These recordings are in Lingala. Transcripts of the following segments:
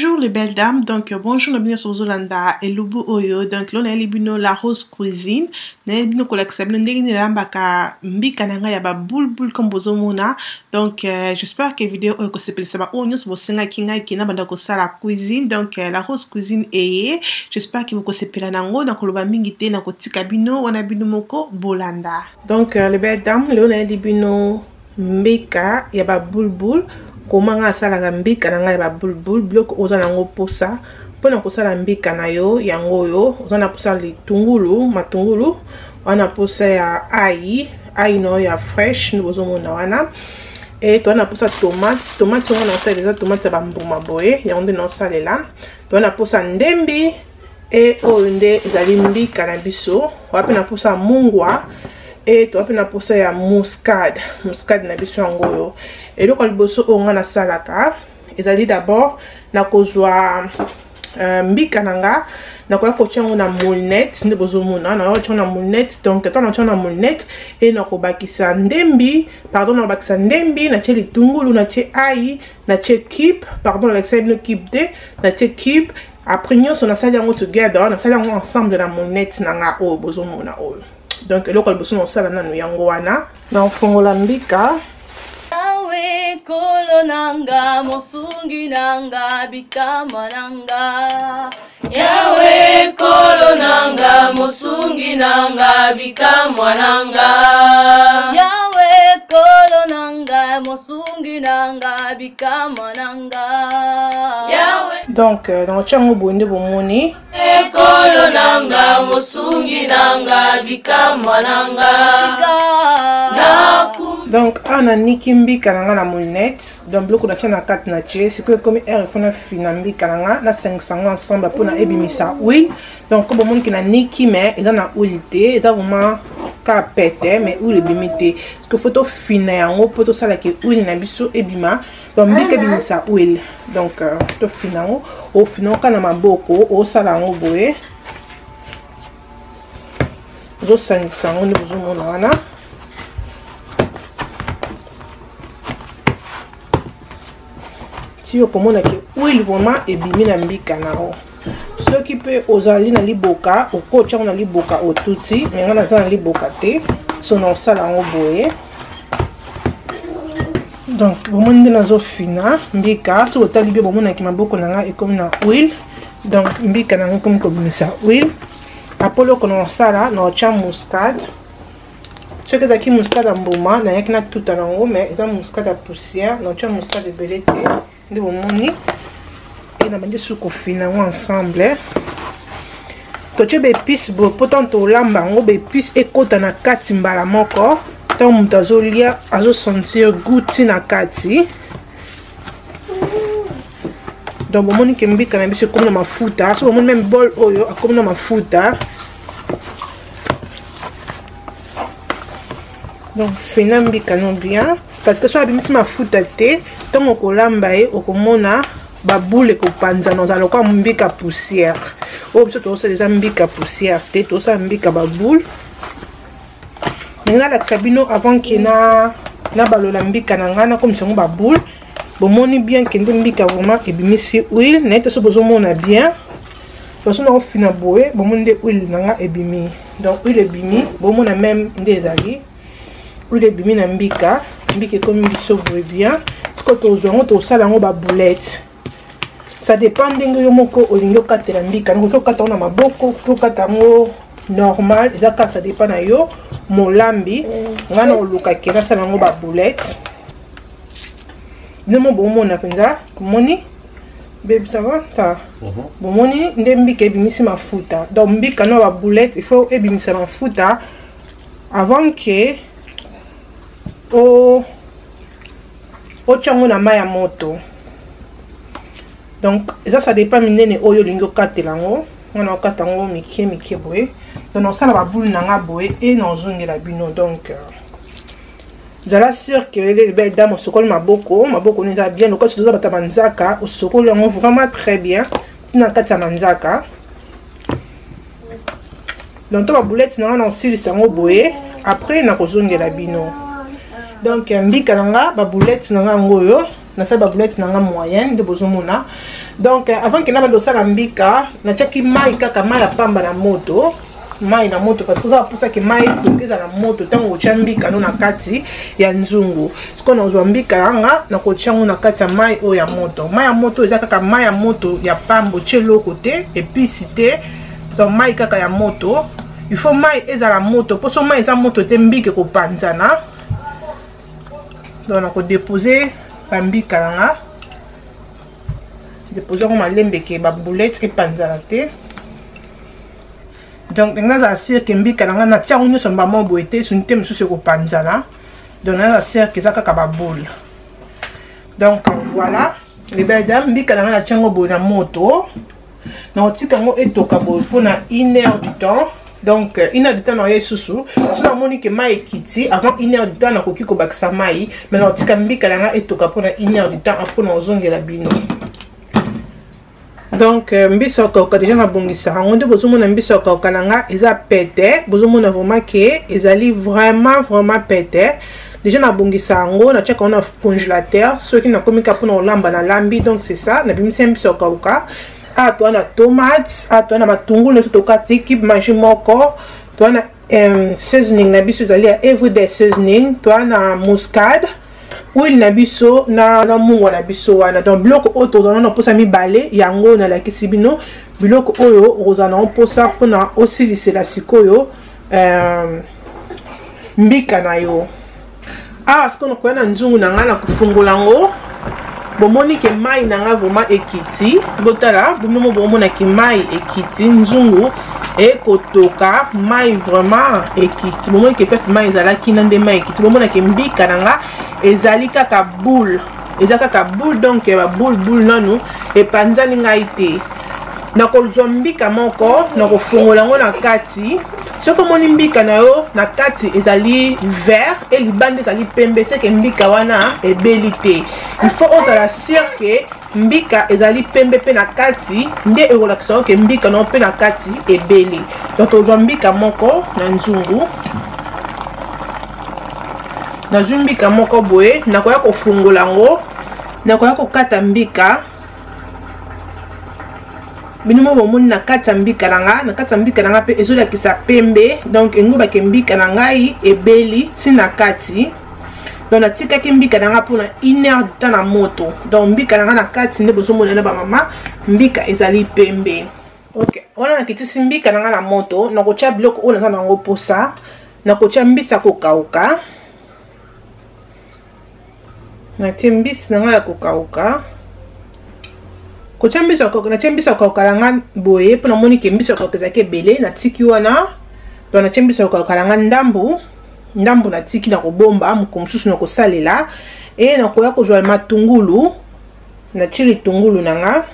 Bonjour les belles dames, donc bonjour bienvenue sur Zolanda et Lubu Oyo. Donc là on a libino la rose cuisine. Na libino collection ndenge ni lamba ka mbika nanga ya ba bulbul comme bozomona. Donc j'espère que vidéo ko sepelisa ba onyo so bosenga kinga kina banda ko sala cuisine. Donc la rose cuisine eye. J'espère que vous ko sepela nango na koloba mingi te na ko tika bino wana bino moko bolanda. Donc les belles dames, là on a libino mbika ya ba bulbul. Comment asala mbika na ngai ba bulbul bloc ozana ngo posa pona kosala mbika na yo yango yo ozana posa litungulu matungulu wana posa ya ai no ya fresh nibozomona wana et to wana posa tomate wana osala déjà tomate ba mbuma boye ya onde no salela to wana posa ndembi et onde ezali mbika na biso wapi na posa mungwa et to wapi na posa ya muscade na biso yango yo. Et donc, liboso on a salaka. Ezali d'abord na kozwa mbika nanga na kwa ko tchango na moulnette ndi bozomona na tchango na moulnette. Donc tant na tchango na moulnette et na ko bakisa ndembi na bakisa ndembi na tche litungulu na tche ai na tche cube na l'excellent cube de na tche cube après nous on a sali yango together na sali yango ensemble na moulnette nanga o bozomona o. Donc eloko liboso on sala nanu yango wana na fongola mbika. Yawe kolo nanga mosungi nanga bikama nanga. Yawe kolo nanga mosungi nanga bikama nanga. Yawe kolo nanga mosungi nanga bikama nanga. Yawe. Donc dans le chango bonde bomoni. Kolo nanga mosungi nanga bikama nanga. Donc on a niki mbika nanga na moulnette donc bloc na chana 4 na tché c'est que comme air fona fina mbika nanga na 500 ensemble pour na ebimisa huile. Donc comme monde qui na niki mais ils na huile té ça vraiment ka pété mais huile bimité parce que photo fina yango poto sala ke huile na biso ebima donc mbika bimisa huile. Donc to fina ngo au fina kana maboko au sala ngo boye zo 500 ngo ni bozo wana. Si vous commandez que huile vraiment et bimina mbika nao. Ce qui peut ozali na liboka au coach na liboka au tuti mais ngana za na liboka te sono sala ngo boye. Donc vous monde na zo fina mbika so otali be bomona ki maboko nanga et comme na huile. Donc mbika nanga comme bimisa huile. Apolo kono sala na cha muscade. Ce que zaki muscade mbuma na yakina tout nango mais eza muscade à poussière na cha muscade belete. De bomoni et na bandi suko fina ensemble to tche be épice bo pourtant to lamba ngo be épice ekota na kati mbala moko to mutu azolia azo sentir goût na kati. Donc bomoni ke mbika na biso comme na mafuta so bomoni même bol oyo comme na mafuta. Donc fina mbika non bien parce que soit bimisi mafuta te tongo kolamba e okomona ba boule ko panza no zalo kwa mbika poussière o biso to ça déjà mbika poussière te to ça mbika ba boule nga la sabino avant que na balola mbika na ngana comme songo ba boule bomoni bien que mbika vraiment e bimisi huile na to so bozomona bien to so na fina boye bomoni huile nanga e bimi donc huile e bimi bomona même ndezali huile e bimi na mbika comme biso bien parce que to sala ngo ba boulette ça dépend ndenge yo moko olingo katela mbika ngo kata na maboko to kata ngo normal ezaka ça dépend na yo molambi ngana oluka kera sala ngo ba boulette nemo bomona penza moni bébé ça va ta bomoni ndembika ebimisi mafuta donc mbika no ba boulette il faut ebimisa mafuta avant que o chango na maya moto. Donc ça dépend minene oyo lingo katelango ngana katango mikie boye donc ça la boule nanga boye et non zongela bino. Donc zala sûr que les belles dames sokol maboko neza bien lokwa soza bata manzaka o sokol yango vraiment très bien na kata manzaka. Donc to ba boulette nanga na sili sango boye après na kozongela bino. Donc mbika nanga ba boulette nanga ngoyo na sa ba boulette nanga moyenne de bozomona. Donc avant que na ba dosala mbika na tiaki mai kaka mai ya pamba na moto. Mai na moto parce que ça pour ça que mai tokeza na moto tango chambika no na kati ya nzungu siko na uzwa mbika nga na kochangu na kati ya mai o ya moto. Mai ya moto eza kaka mai ya moto ya pambo chelo côté et puis cité donc mai kaka ya moto il faut mai eza la moto pour so mai eza moto te mbike ko panzana donc na ko déposer ba mbika nga déposer ko malembe ke ba boulette ke panzana te. Donc, nous avons assuré que nous avons été boule. Donc, voilà. Les belles dames, nous avons une moto. Nous avons pour 1 heure du temps. Donc, 1 heure du temps, nous avons sous. Nous avons dit que maï kiti avant 1 heure du temps, nous avons dit que maï. Mais nous avons dit que nous avons pour 1 heure du temps après nous avons la bino. Donc mbiso koka déjà na bongisa ngonde bozomona mbiso koka nanga eza pété bozomona vraiment que ezali vraiment pété déjà na bongisa ngo na cheka na congélateur ceux qui na komika pour na lamba na lambi donc c'est ça na bimisa mbiso koka a toi na tomate a toi na matungulu to kati ki manger moko toi na seasoning na biso ezali everyday seasoning toi na muscade huile na biso na mungo na biso wana donc biloko oyo tozana na posa mibale yango na lakisi bino biloko oyo ozana na posa pona osilisela sikoyo mbika na yo siko na koya na nzungu na nga na kufungola ngo bomoni ke mai na nga vraiment ekiti botala bomona ke mai ekiti nzungu ekotoka mai vraiment ekiti bomoni ke pesi mai ezalaki na nde mai ekiti bomona ke mbika na nga ezali kaka boule eza kaka boule donc ba boule nanu epanzani ngai te nakozwa mbika moko nakofungola ngo na kati soko omoni mbika na yo na kati ezali vert et libanda ezali pembe seke mbika wana ebeli te il faut ozala sûr ke mbika ezali pembe pe na kati nde ekolakisa ke mbika na pe na kati ebeli donc tozwa mbika moko na nzungu nazwi mbika moko boye nakoya kofungola ngo nakoya kokata mbika binimo bomoni na kata mbika nanga pe ezolakisa pembe donc engoba ke mbika na ngai ebeli tina kati donc natikaki mbika nanga pona 1 heure du temps na moto donc mbika nanga na kati nde bozomona na ba mama mbika ezali pembe. OK wana nakitisi mbika nanga na moto nakotia biloko oyo naza nango posa nakotia mbisa kokauka natie mbisi nanga ya kokauka kotia mbisa kokauka natie mbisa kokauka nanga boye pona moni ke mbisa kokauka ezaki ebele natiki wana donc natie mbisa kokauka nanga ndambu natiki na kobomba mokomosusu na kosalela e nakoya kozwa matungulu natie litungulu nanga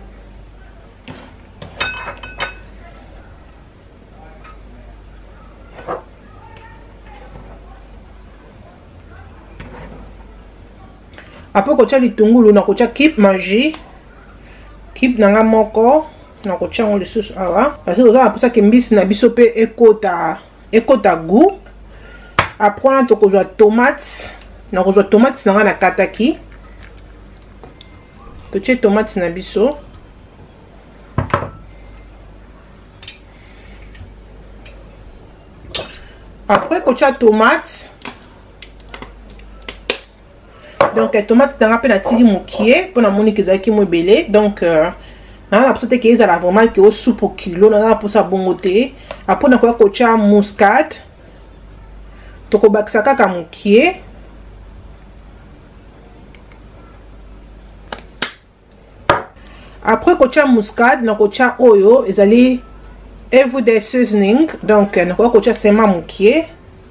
après kotia litungulu na kotia kip magie kip nanga moko na kotia ngo lisusu awa parce que oza posa ke mbisi na biso pe ekota goût. Après on a tokozwa tomate na kozwa tomate nanga na kataki totie tomate na biso après kotia tomate donc tomate nanga pe na tili mokie pona moni kezaki mo ebele donc na la posa ke ezala vraiment ke o soupe kilo na posa bongo te après na koya kotia muscade tokobakisa kaka mokie après kotia muscade na kotia oyo ezali everyday seasoning donc na koya kotia sema mokie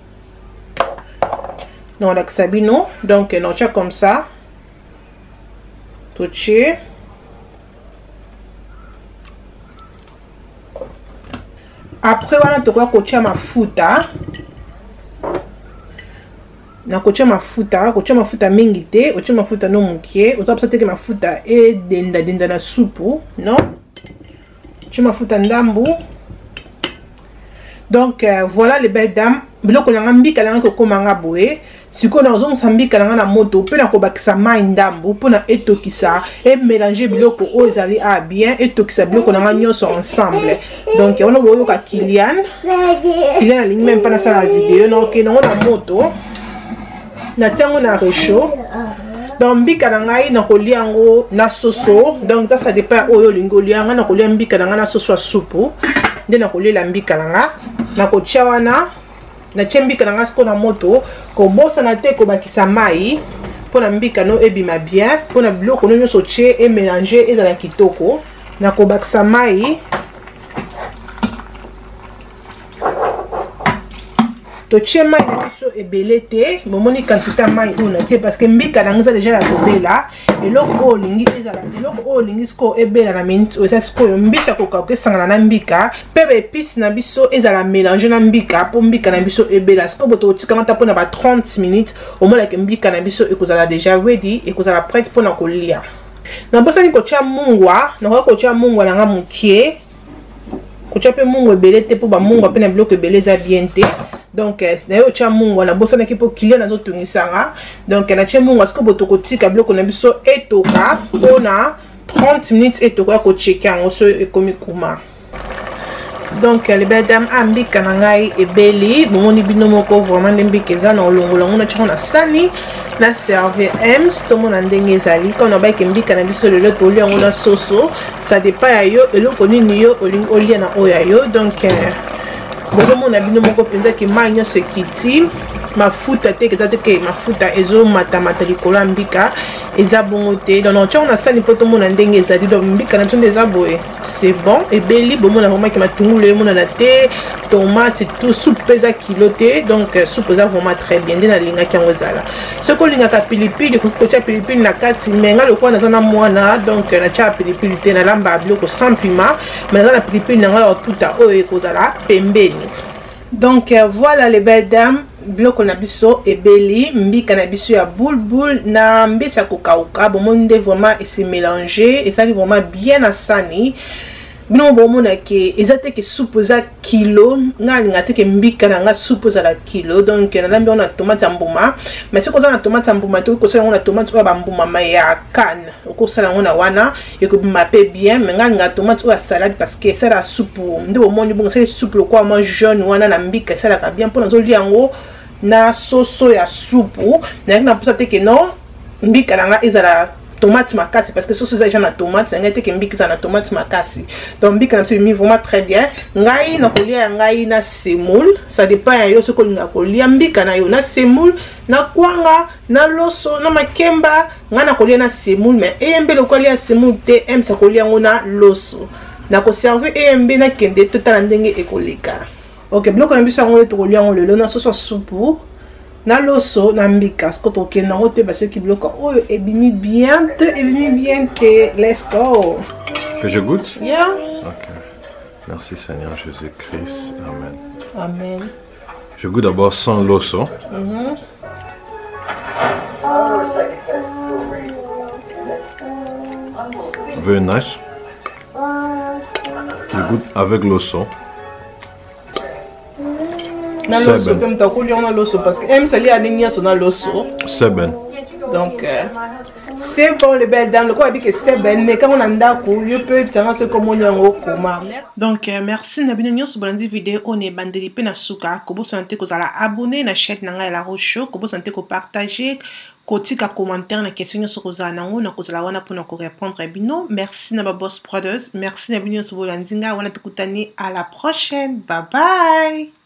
non la sabino donc on tient comme ça toucher après voilà tokoya kotia mafuta na kotia mafuta mingi te otia mafuta no mukie oza teke mafuta e denda na supu non otia mafuta ndambu donc voilà les belles dames biloko nanga mbika nanga kokomanga boye siko na ozongisa mbika nanga na moto pe na kobakisa mai ndambu pona etokisa et mélanger biloko o ezali a bien etokisa biloko nanga nyonso ensemble. Donc on a boyo ka Kylian alingi même pas na sala vidéo na ok na moto na tiango na réchaud. Donc mbika nanga na kolia yango na soso. Donc ça dépend oyo lingo lianga na kolia mbika nanga na soso soupu nde na kolia la mbika nanga na kotia wana na chembika nanga siko na moto ko bosa na te ko bakisa mai pona mbika no ebima bien pona biloko no nyonso tie et mélanger ezala kitoko na ko bakisa mai to tie mai na biso ebele te momoni quantité mai on a tie parce que mbika nanga déjà ya kobela eloko o lingi ezala eloko o lingi siko ebela na minute o siko mbika ko ka sangana na mbika pe ba épices na biso ezala mélanger na mbika po mbika na biso ebela siko boto tikanga ta pona ba 30 minutes au moins la mbika na biso ekozala déjà ready ekozala prête pona kolia. Na bosa ni ko tia mungwa na ko tia mungwa nanga mukie ko tia pe mungwa ebele te po ba mungwa pe na biloko ebele za bien te. Donc na yo tia mungwa na bosa na kipo kilia na zo tungisanga. Donc na tia mungwa siko boto ko tika biloko na biso etoka pona 30 minutes etoka ko checker yango so ekomi kuma. Donc les belles dames ambika na ngai ebeli bomoni bino moko vraiment ndembika eza na olongola ngona tshiko na sani na servir ems to mona ndenge ezali quand on ba ke mbika na biso lelo to lia ngona soso ça dépend ya yo eloko nini yo olingi olia na oya yo. Donc bomona bino moko penza ki manya se kiti mafuta te kezate ke mafuta ezo matamata likolo mbika eza bongo te. Donc on tshiko na sani poto mona ndenge ezali donc mbika na biso eza boye c'est bon ebeli bomona vraiment ke matungulu mona na te tomate tout soupe pesa kilo te. Donc soupe eza vraiment très bien nde na linga kyango zala soko linga ka pilipili ko tia pilipili na kati menga lokwa na zana mwana. Donc na tia pilipili te na lamba biloko sans piment mais na pilipili na nga tuta oyo ekozala pembeni. Donc voilà les belles dames biloko na biso ebeli mbika na biso ya boule na mbisa kokauka bomonde vraiment et se mélanger et ça vraiment bien na sani bino bomona ke ezate ke soupe za kilo ngalinga te ke mbika na nga soupe za la kilo. Donc na lambi on a tomate mbuma mais ce qu'on a na tomate mbuma to ko sala on a tomate oya mbuma ma ya canne ko sala on a wana et ko mape bien mais ngalinga tomate oya salade parce que ça la soupe ndo bomoni bon c'est soupe le quoi mange jaune wana na mbika ça la bien pour nazo liango na soso ya supu na na posa te ke non mbika na nga ezala tomate makasi parce que soso eza na tomate nga te ke mbika za na tomate makasi. Donc mbika na mi vraiment très bien ngai na kolia ngai na semoule ça dépend ya yo soko linga kolia mbika na yo na semoule na kwanga na loso na makemba nga na kolia na semoule mais embe lo kolia semoule te em sa kolia ngona loso na ko servir embe na kende totala ndenge ekoleka. Ok, biloko na biso yango to kolia ngo lelo na soso supu na loso na mbika sko to kena ngo te parce que biloko oyo ebimi bien que let's go. Que je goûte? Yeah. Ok. Merci Seigneur Jésus-Christ. Amen. Amen. Je goûte d'abord sans loso. Very nice. Je goûte avec l'osso. Na loso comme ta kouli on a loso parce que aime sali aninga son a loso. C'est ben. Donc c'est bon les belles dames, le quoi dit que c'est ben mais quand on anda ko yo peut ça se comme on yango koma. Donc merci na bino nyonso bolandi vidéo on est bandeli pe na suka ko bo santé ko zala abonner na chaîne nanga la Rocho ko bo santé ko partager kotika commentaire na question nyonso ko zala nango na ko zala wana pour ko répondre bino. Merci na ba Boss Brothers, merci na bino nyonso bolandi nga wana tukutani à la prochaine. Bye bye.